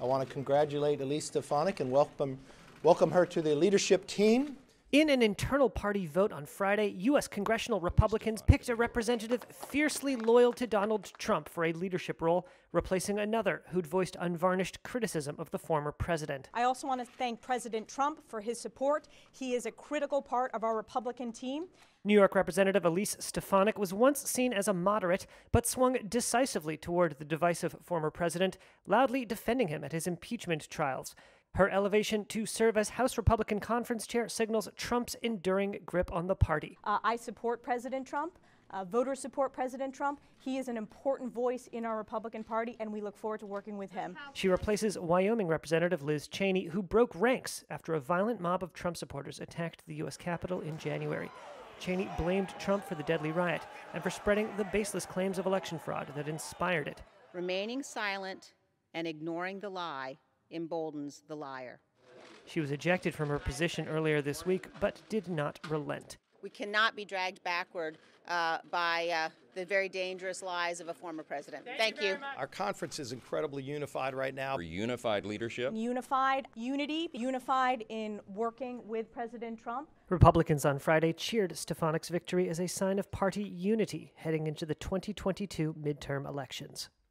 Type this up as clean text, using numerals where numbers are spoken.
I want to congratulate Elise Stefanik and welcome her to the leadership team. In an internal party vote on Friday, U.S. congressional Republicans picked a representative fiercely loyal to Donald Trump for a leadership role, replacing another who'd voiced unvarnished criticism of the former president. I also want to thank President Trump for his support. He is a critical part of our Republican team. New York Representative Elise Stefanik was once seen as a moderate, but swung decisively toward the divisive former president, loudly defending him at his impeachment trials. Her elevation to serve as House Republican Conference Chair signals Trump's enduring grip on the party. I support President Trump. Voters support President Trump. He is an important voice in our Republican Party, and we look forward to working with him. She replaces Wyoming Representative Liz Cheney, who broke ranks after a violent mob of Trump supporters attacked the U.S. Capitol in January. Cheney blamed Trump for the deadly riot and for spreading the baseless claims of election fraud that inspired it. Remaining silent and ignoring the lie emboldens the liar. She was ejected from her position earlier this week, but did not relent. We cannot be dragged backward by the very dangerous lies of a former president. Thank you. Our conference is incredibly unified right now. Unified leadership. Unified, unity, unified in working with President Trump. Republicans on Friday cheered Stefanik's victory as a sign of party unity heading into the 2022 midterm elections.